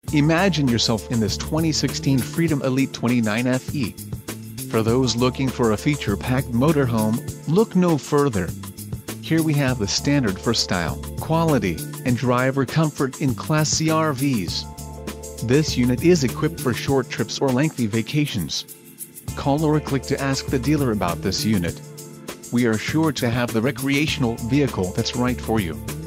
Imagine yourself in this 2016 Freedom Elite 29 FE. For those looking for a feature-packed motorhome, look no further. Here we have the standard for style, quality, and driver comfort in Class C RVs. This unit is equipped for short trips or lengthy vacations. Call or click to ask the dealer about this unit. We are sure to have the recreational vehicle that's right for you.